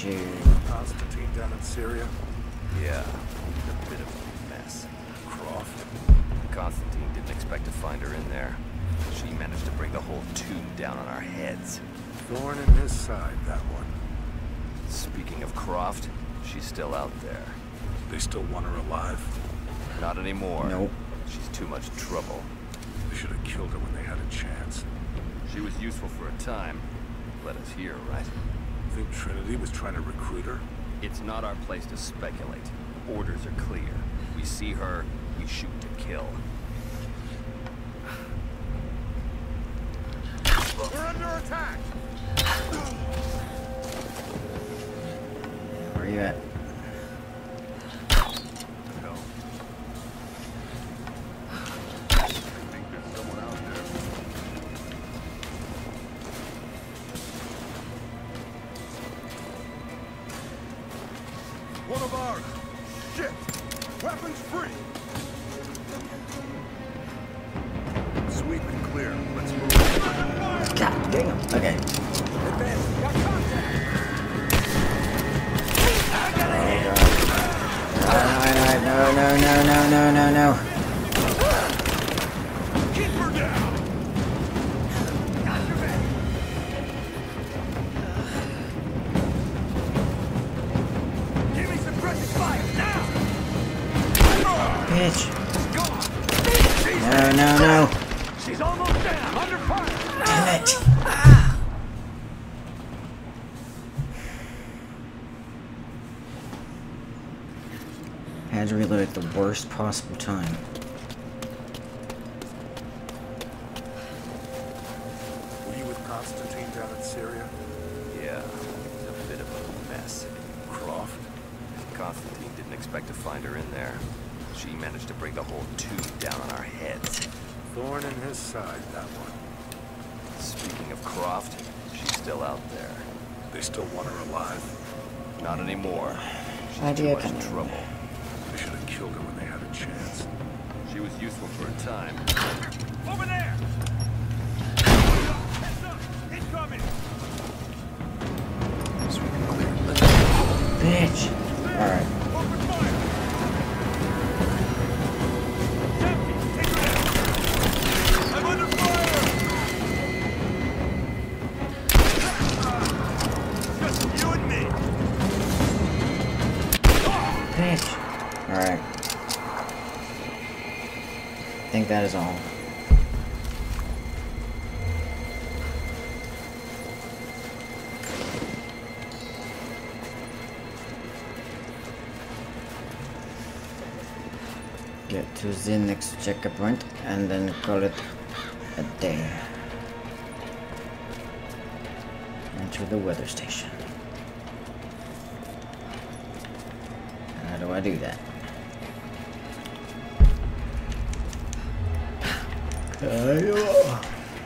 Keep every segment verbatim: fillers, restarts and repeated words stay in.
you. Constantine down in Syria? Yeah, a bit of a mess. Croft? Constantine didn't expect to find her in there. She managed to bring the whole tomb down on our heads. Thorn in his side, that one. Speaking of Croft, she's still out there. They still want her alive? Not anymore. Nope. She's too much trouble. They should have killed her when they had a chance. She was useful for a time. Let us hear, right? Think Trinity was trying to recruit her? It's not our place to speculate. Orders are clear. We see her, we shoot to kill. We're under attack! Where are you at? No. I think there's someone out there. One of ours! Shit! Weapons free! Sweep and clear. Let's move. God damn. Okay. Advance. Got contact! Alright, no, no, no, no, no, no, no. Keep her down! Got your back! Give me suppressive fire, now! Bitch. Gone! No, no, no. She's almost down! Under fire! Damn it. Had to reload at the worst possible time. Were you with Constantine down in Syria? Yeah, a bit of a mess. Croft? Constantine didn't expect to find her in there. She managed to bring the whole tomb down on our heads. Thorn in his side, that one. Speaking of Croft, she's still out there. They still want her alive? Not anymore. She's Idea too much coming. trouble. They should have killed her when they had a chance. She was useful for a time. Over there! Heads up! Incoming! Bitch. Alright. Open fire! It's empty! Take her down! I'm under fire! Just you and me! Bitch. Alright. I think that is all. Get to the next checkpoint and then call it a day. Enter the weather station. How do I do that? Ayo.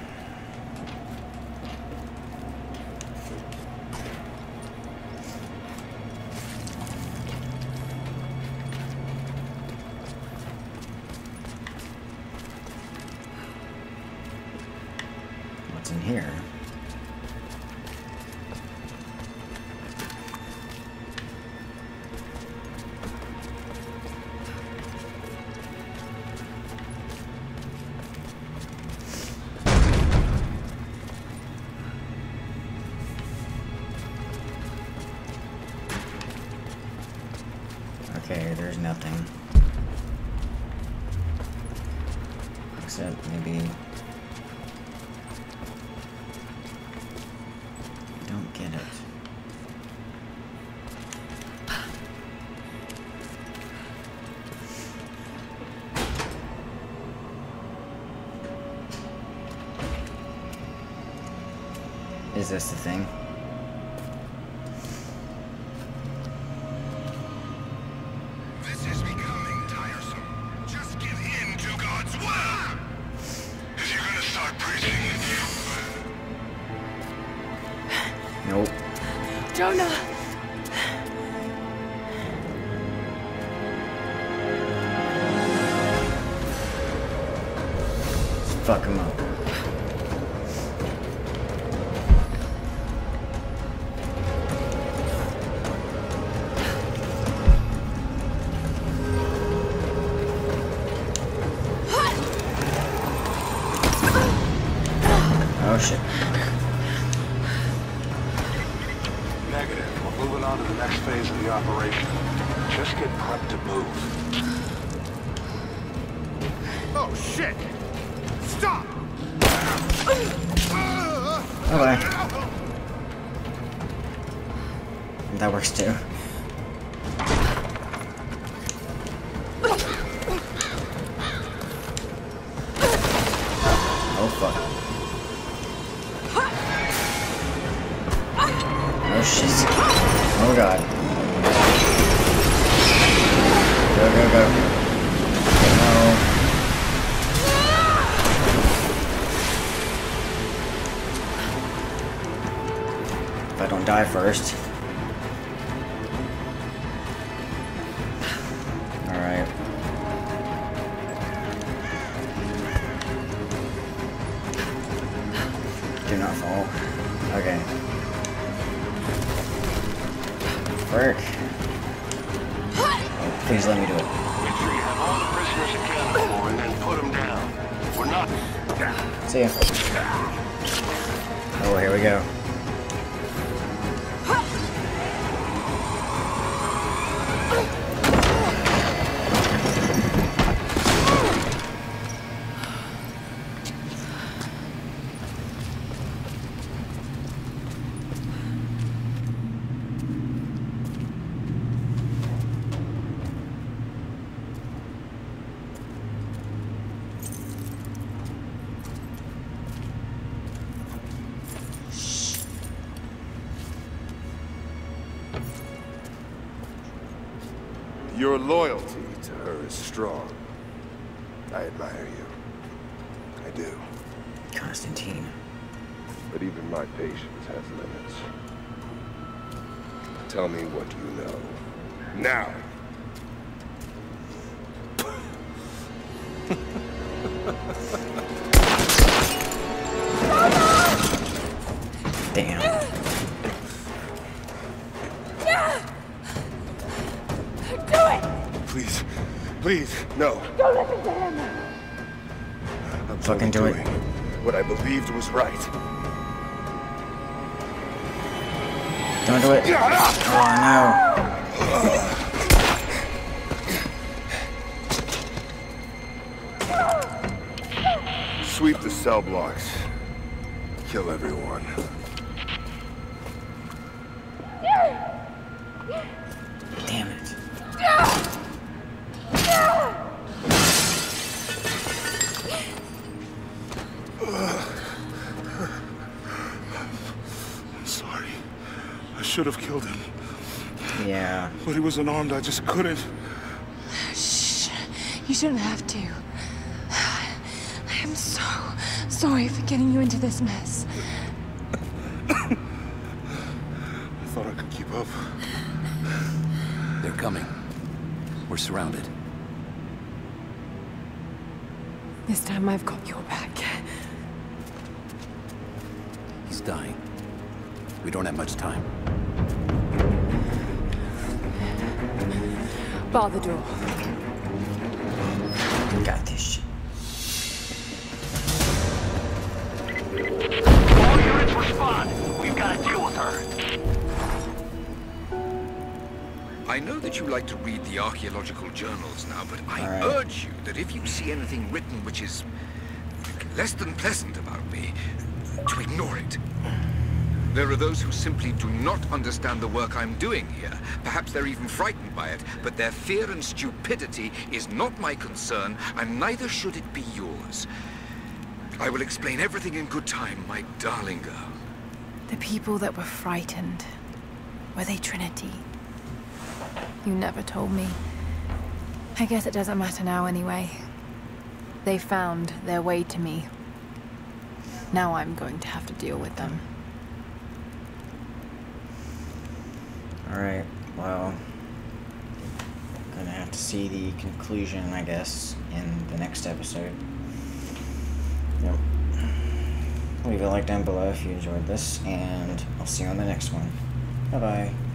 What's in here? Okay, there's nothing. Except maybe... I don't get it. Is this the thing? This is becoming tiresome. Just give in to God's will. If you're gonna start preaching, Nope. Jonah! Let's fuck him up. Oh shit. Negative. We're moving on to the next phase of the operation. Just get prepped to move. Oh, shit! Stop! Okay. That works too. Oh fuck. Oh shit. Oh god. Go, go, go. No. If I don't die first. Alright. Do not fall. Okay. Frick. Oh, please let me do it. Make sure you have all the prisoners accounted for and then put them down. We're not... See ya. Oh, here we go. Your loyalty to her is strong. I admire you. I do. Constantine. But even my patience has limits. Tell me what you know. Now! Damn. Please, please, no. Don't listen to him! I'm Fucking do it. doing what I believed was right. Don't do it. Oh no. Sweep the cell blocks. Kill everyone. Damn it. I'm sorry. I should have killed him. Yeah. But he was unarmed. I just couldn't. Shh. You shouldn't have to. I am so sorry for getting you into this mess. I thought I could keep up. They're coming. We're surrounded. This time I've got your back. He's dying. We don't have much time. Bar the door. Got this shit. All units respond. We've got to deal with her. I know that you like to read the archaeological journals now, but I All right. urge you that if you see anything written which is less than pleasant about me, to ignore it. There are those who simply do not understand the work I'm doing here. Perhaps they're even frightened by it, but their fear and stupidity is not my concern, and neither should it be yours. I will explain everything in good time, my darling girl. The people that were frightened, were they Trinity? You never told me. I guess it doesn't matter now anyway. They found their way to me. Now I'm going to have to deal with them. Alright, well, gonna have to see the conclusion, I guess, in the next episode. Yep. Leave a like down below if you enjoyed this, and I'll see you on the next one. Bye-bye.